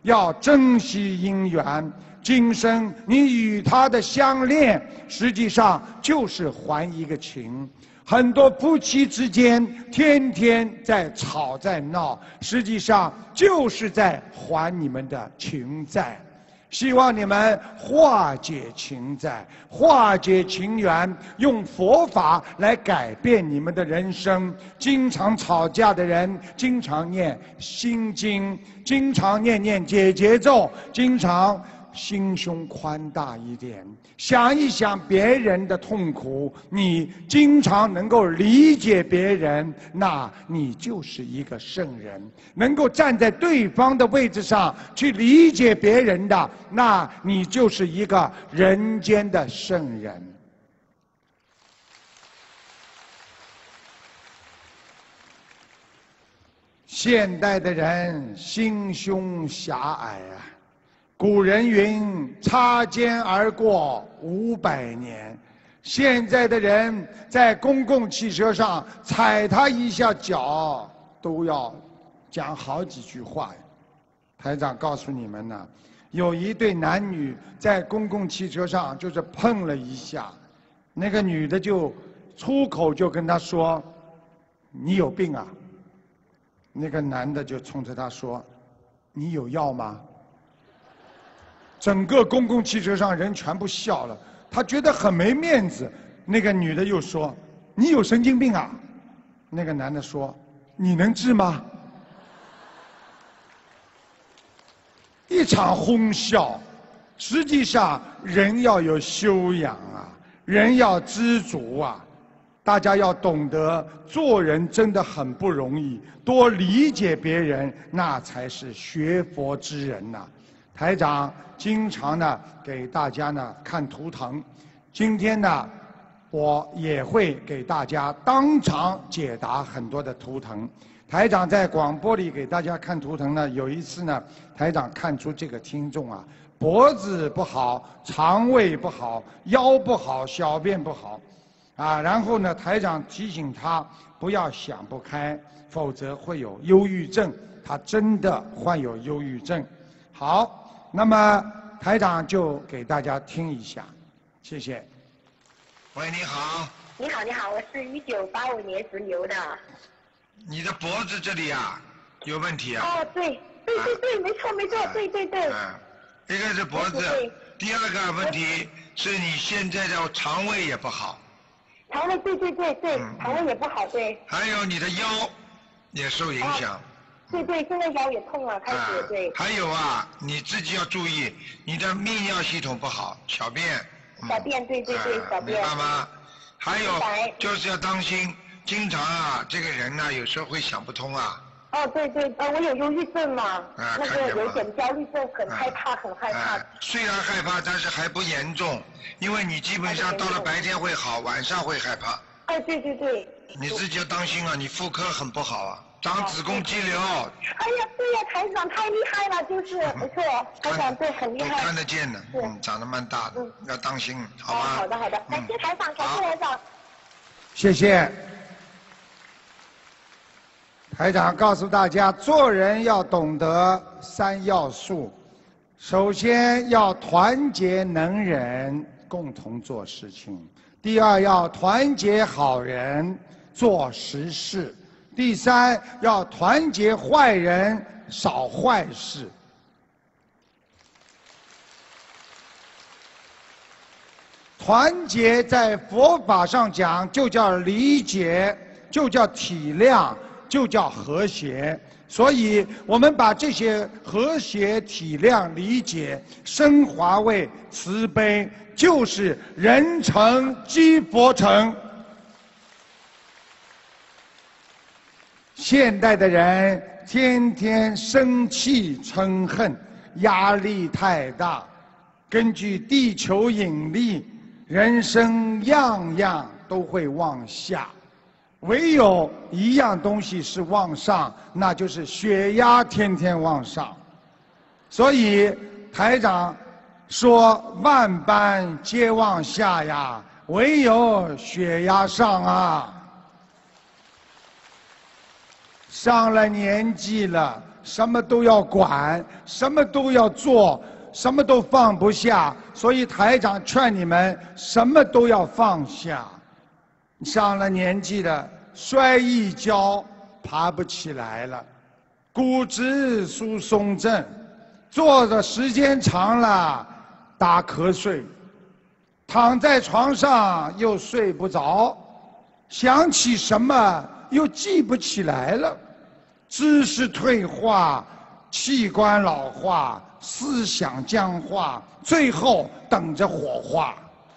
要珍惜因缘。今生你与他的相恋，实际上就是还一个情。很多夫妻之间天天在吵在闹，实际上就是在还你们的情债。希望你们化解情债，化解情缘，用佛法来改变你们的人生。经常吵架的人，经常念心经，经常念念解结咒，经常心胸宽大一点，想一想别人的痛苦，你经常能够理解别人，那你就是一个圣人。能够站在对方的位置上去理解别人的，那你就是一个人间的圣人。现代的人心胸狭隘啊。古人云：“擦肩而过五百年。”现在的人在公共汽车上踩他一下脚，都要讲好几句话。台长告诉你们呢，有一对男女在公共汽车上就是碰了一下，那个女的就出口就跟他说：“你有病啊！”那个男的就冲着他说：“你有药吗？”整个公共汽车上人全部笑了，他觉得很没面子。那个女的又说：“你有神经病啊！”那个男的说：“你能治吗？”一场哄笑。实际上，人要有修养啊，人要知足啊。大家要懂得，做人真的很不容易，多理解别人，那才是学佛之人呐、啊。台长经常呢给大家呢看图腾，今天呢我也会给大家当场解答很多的图腾。台长在广播里给大家看图腾呢，有一次呢，台长看出这个听众啊脖子不好，肠胃不好，腰不好，小便不好，啊，然后呢，台长提醒他不要想不开，否则会有忧郁症。他真的患有忧郁症。好。那么台长就给大家听一下，谢谢。 喂，你好。 你好，你好，我是一九八五年属牛的。 你的脖子这里啊有问题啊？ 哦，对，对对对，啊、没错没错，啊、对对对。 啊，一个是脖子，第二个问题是你现在的肠胃也不好。 肠胃对对对对，嗯、肠胃也不好，对。 还有你的腰也受影响。啊对对，现在腰也痛了，开始、啊、对。 还有啊，你自己要注意，你的泌尿系统不好，小便。 嗯、小便，对对对，啊、小便。 明白吗？还有就是要当心，经常啊，这个人呢、啊，有时候会想不通啊。 哦，对对，呃，我有忧郁症嘛， 啊、 那个有点焦虑症，很害怕，啊、很害怕、 啊。虽然害怕，但是还不严重，因为你基本上到了白天会好，晚上会害怕。 哎，对对对。 你自己要当心啊，你妇科很不好啊。长子宫肌瘤。哎呀，对呀，台长太厉害了，就是没错，台长对很厉害。 看得见的，嗯，长得蛮大的，嗯、要当心，好吗？ 哦、好的好的，感谢台长，感谢台长。 谢谢。台长告诉大家，做人要懂得三要素，首先要团结能人，共同做事情；第二要团结好人，做实事。第三，要团结坏人，少坏事。团结在佛法上讲，就叫理解，就叫体谅，就叫和谐。所以，我们把这些和谐、体谅、理解升华为慈悲，就是人成即佛成。现代的人天天生气嗔恨，压力太大。根据地球引力，人生样样都会往下，唯有一样东西是往上，那就是血压天天往上。所以台长说万般皆往下呀，唯有血压上啊。上了年纪了， 什么都要管，什么都要做，什么都放不下。所以台长劝你们，什么都要放下。上了年纪的，摔一跤，爬不起来了，骨质疏松症，坐的时间长了，打瞌睡，躺在床上又睡不着，想起什么又记不起来了，知识退化，器官老化，思想僵化，最后等着火化。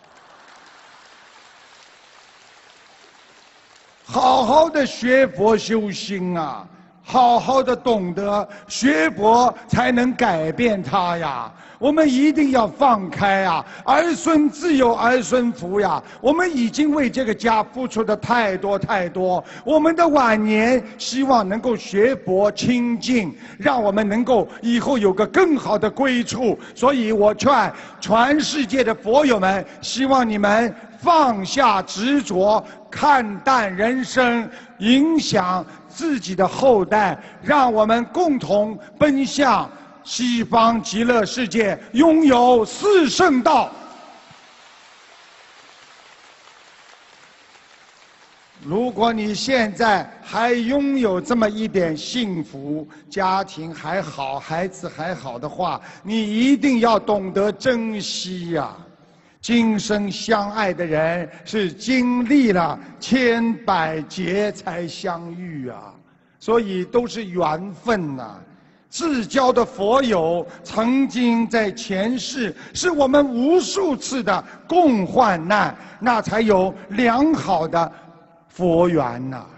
好好的学佛修心啊，好好的懂得学佛才能改变他呀。我们一定要放开啊，儿孙自有儿孙福呀。我们已经为这个家付出的太多太多，我们的晚年希望能够学佛清净，让我们能够以后有个更好的归处。所以我劝全世界的佛友们，希望你们放下执着，看淡人生，影响自己的后代，让我们共同奔向西方极乐世界，拥有四圣道。如果你现在还拥有这么一点幸福，家庭还好，孩子还好的话，你一定要懂得珍惜呀、啊。今生相爱的人是经历了千百劫才相遇啊，所以都是缘分呐、啊。至交的佛友曾经在前世是我们无数次的共患难，那才有良好的佛缘呐、啊。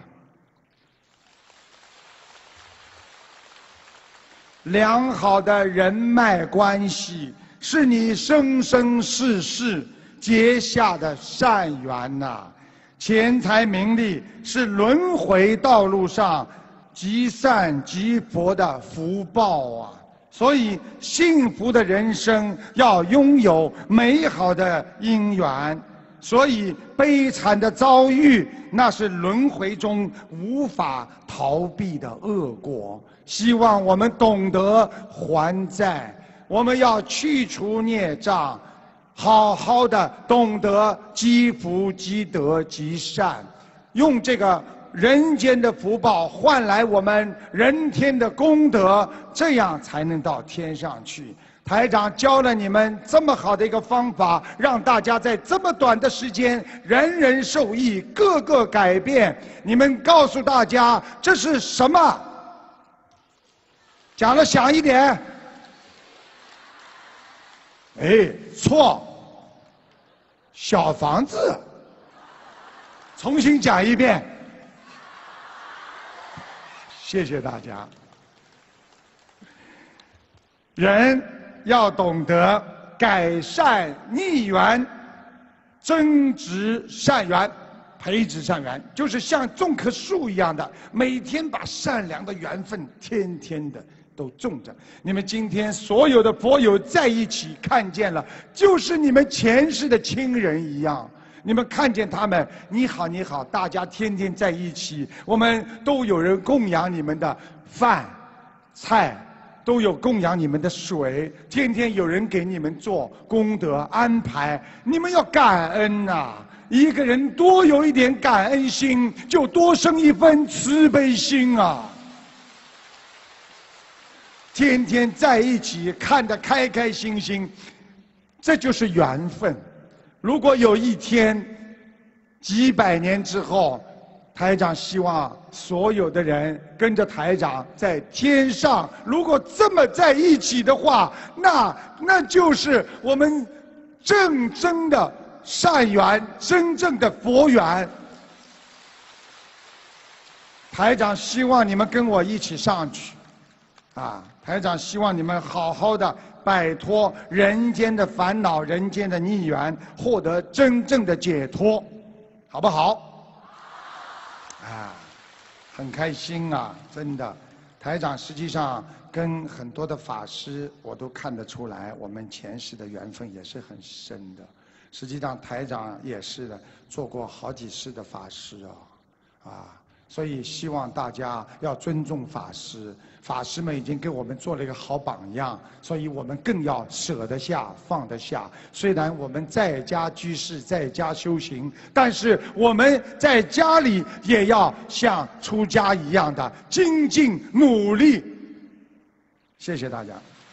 良好的人脉关系是你生生世世结下的善缘呐、啊，钱财名利是轮回道路上积善积佛的福报啊！所以，幸福的人生要拥有美好的因缘。所以，悲惨的遭遇那是轮回中无法逃避的恶果。希望我们懂得还债。我们要去除孽障，好好的懂得积福积德积善，用这个人间的福报换来我们人天的功德，这样才能到天上去。台长教了你们这么好的一个方法，让大家在这么短的时间人人受益，个个改变。你们告诉大家这是什么？讲了响一点。哎，错，小房子，重新讲一遍。谢谢大家。人要懂得改善逆缘，增值善缘，培植善缘，就是像种棵树一样的，每天把善良的缘分天天的都种着。你们今天所有的佛友在一起看见了，就是你们前世的亲人一样。你们看见他们，你好你好，大家天天在一起，我们都有人供养你们的饭菜，都有供养你们的水，天天有人给你们做功德安排，你们要感恩呐、啊！一个人多有一点感恩心，就多生一份慈悲心啊！天天在一起看得开开心心，这就是缘分。如果有一天几百年之后，台长希望所有的人跟着台长在天上，如果这么在一起的话，那那就是我们真正的善缘，真正的佛缘。台长希望你们跟我一起上去啊！台长希望你们好好的摆脱人间的烦恼，人间的逆缘，获得真正的解脱，好不好？啊，很开心啊，真的。台长实际上跟很多的法师，我都看得出来，我们前世的缘分也是很深的。实际上，台长也是的，做过好几世的法师啊，啊， 所以希望大家要尊重法师，法师们已经给我们做了一个好榜样，所以我们更要舍得下、放得下。虽然我们在家居士、在家修行，但是我们在家里也要像出家一样的精进努力。谢谢大家。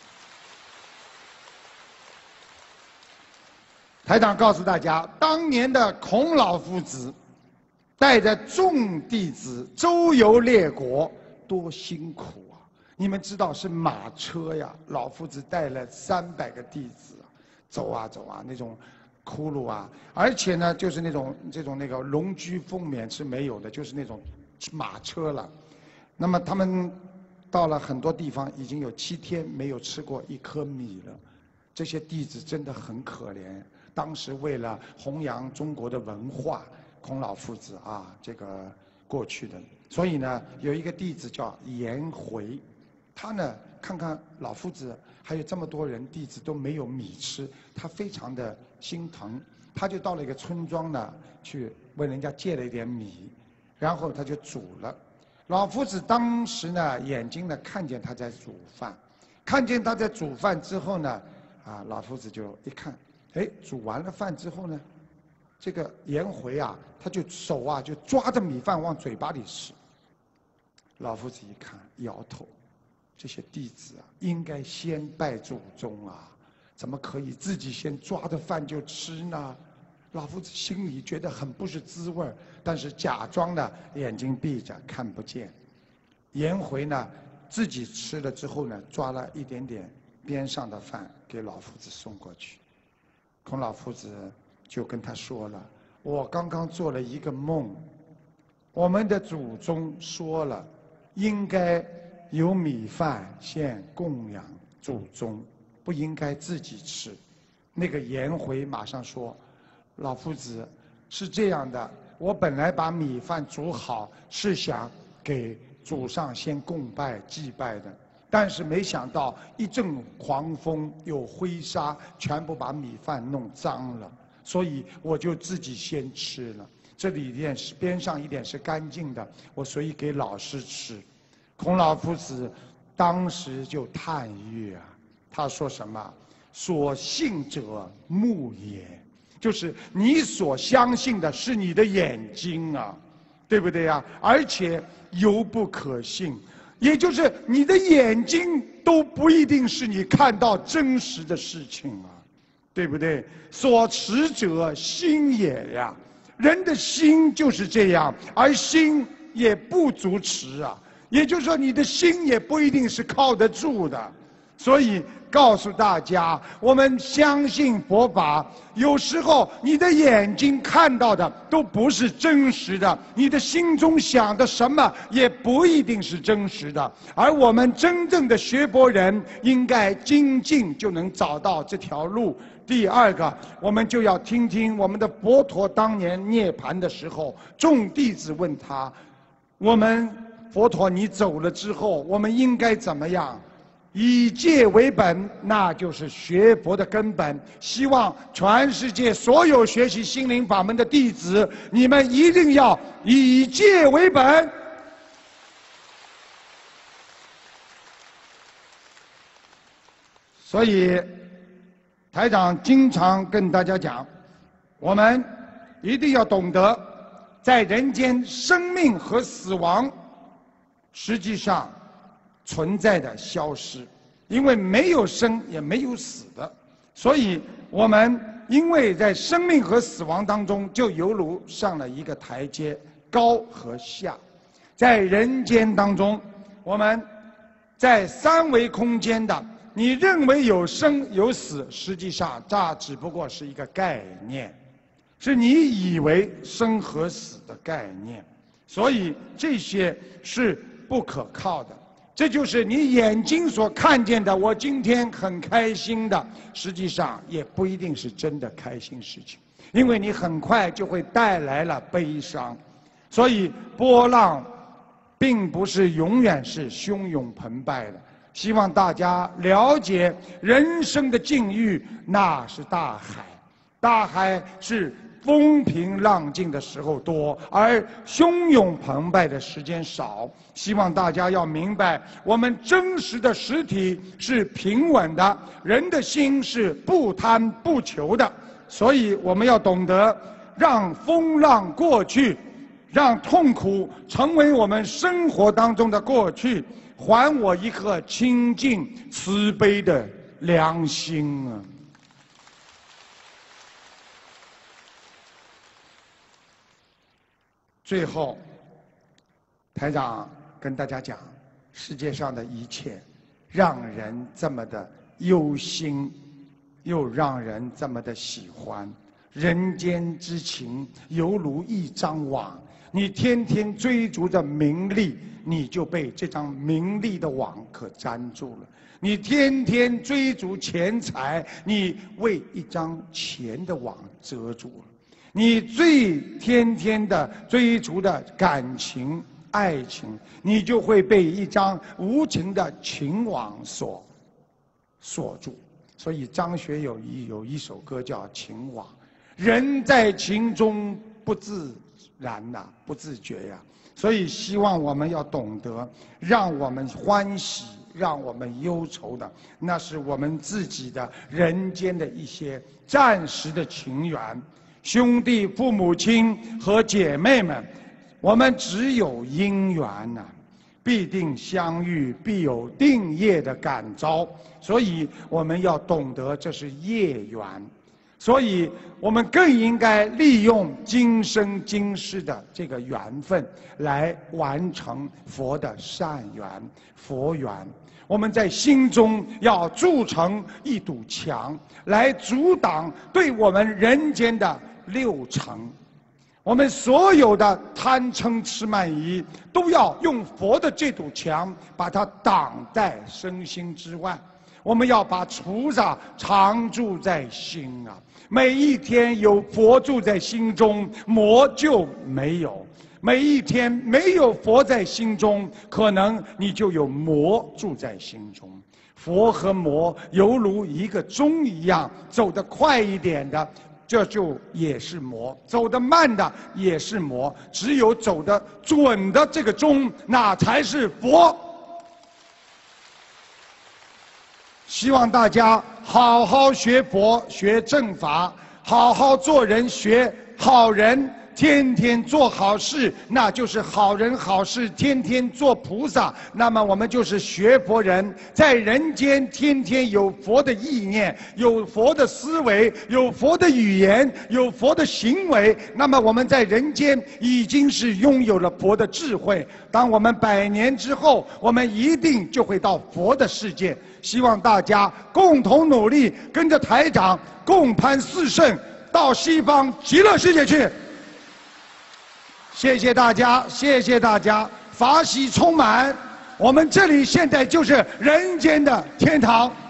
台长告诉大家，当年的孔老夫子带着众弟子周游列国，多辛苦啊！你们知道是马车呀，老夫子带了三百个弟子，走啊走啊，那种窟窿啊，而且呢，就是那种这种那个龙驹凤冕是没有的，就是那种马车了。那么他们到了很多地方，已经有七天没有吃过一颗米了。这些弟子真的很可怜。当时为了弘扬中国的文化，孔老夫子啊，这个过去的，所以呢，有一个弟子叫颜回，他呢看看老夫子还有这么多人弟子都没有米吃，他非常的心疼，他就到了一个村庄呢，去问人家借了一点米，然后他就煮了。老夫子当时呢，眼睛呢看见他在煮饭，看见他在煮饭之后呢，啊，老夫子就一看，哎，煮完了饭之后呢，这个颜回啊，他就手啊就抓着米饭往嘴巴里吃。老夫子一看，摇头，这些弟子啊，应该先拜祖宗啊，怎么可以自己先抓着饭就吃呢？老夫子心里觉得很不是滋味，但是假装呢眼睛闭着看不见。颜回呢自己吃了之后呢，抓了一点点边上的饭给老夫子送过去。孔老夫子就跟他说了，我刚刚做了一个梦，我们的祖宗说了，应该有米饭先供养祖宗，不应该自己吃。那个颜回马上说，老夫子是这样的，我本来把米饭煮好是想给祖上先供拜祭拜的，但是没想到一阵狂风有灰沙，全部把米饭弄脏了，所以我就自己先吃了。这里边是边上一点是干净的，我所以给老师吃。孔老夫子当时就叹曰啊，他说什么？所信者目也，就是你所相信的是你的眼睛啊，对不对呀？而且犹不可信。也就是你的眼睛都不一定是你看到真实的事情啊，对不对？所持者心也呀，人的心就是这样，而心也不足持啊。也就是说，你的心也不一定是靠得住的。所以告诉大家，我们相信佛法，有时候你的眼睛看到的都不是真实的，你的心中想的什么也不一定是真实的。而我们真正的学佛人，应该精进就能找到这条路。第二个，我们就要听听我们的佛陀当年涅槃的时候，众弟子问他，我们佛陀你走了之后，我们应该怎么样？以戒为本，那就是学佛的根本。希望全世界所有学习心灵法门的弟子，你们一定要以戒为本。所以，台长经常跟大家讲，我们一定要懂得，在人间生命和死亡，实际上存在的消失，因为没有生也没有死的，所以我们因为在生命和死亡当中，就犹如上了一个台阶，高和下。在人间当中，我们在三维空间的，你认为有生有死，实际上这只不过是一个概念，是你以为生和死的概念，所以这些是不可靠的。这就是你眼睛所看见的，我今天很开心的，实际上也不一定是真的开心事情，因为你很快就会带来了悲伤。所以波浪并不是永远是汹涌澎湃的。希望大家了解人生的境遇，那是大海，大海是风平浪静的时候多，而汹涌澎湃的时间少。希望大家要明白，我们真实的实体是平稳的，人的心是不贪不求的。所以我们要懂得让风浪过去，让痛苦成为我们生活当中的过去，还我一颗清净慈悲的良心啊！最后，台长跟大家讲，世界上的一切，让人这么的忧心，又让人这么的喜欢。人间之情犹如一张网，你天天追逐着名利，你就被这张名利的网可粘住了；你天天追逐钱财，你为一张钱的网遮住了。你最天天的追逐的感情、爱情，你就会被一张无情的情网所锁住。所以张学友一有一首歌叫《情网》，人在情中不自然呐、啊，不自觉呀、啊。所以希望我们要懂得，让我们欢喜，让我们忧愁的，那是我们自己的人间的一些暂时的情缘。兄弟、父母亲和姐妹们，我们只有因缘呐、啊，必定相遇，必有定业的感召。所以我们要懂得这是业缘，所以我们更应该利用今生今世的这个缘分来完成佛的善缘、佛缘。我们在心中要筑成一堵墙，来阻挡对我们人间的六尘。我们所有的贪嗔痴慢疑，都要用佛的这堵墙把它挡在身心之外。我们要把菩萨常住在心啊！每一天有佛住在心中，魔就没有；每一天没有佛在心中，可能你就有魔住在心中。佛和魔犹如一个钟一样，走得快一点的，这就也是魔；走得慢的也是魔。只有走得准的这个钟，那才是佛。希望大家好好学佛，学正法，好好做人，学好人，天天做好事，那就是好人好事；天天做菩萨，那么我们就是学佛人。在人间天天有佛的意念，有佛的思维，有佛的语言，有佛的行为，那么我们在人间已经是拥有了佛的智慧。当我们百年之后，我们一定就会到佛的世界。希望大家共同努力，跟着台长共攀四圣，到西方极乐世界去。谢谢大家，谢谢大家，法喜充满。我们这里现在就是人间的天堂。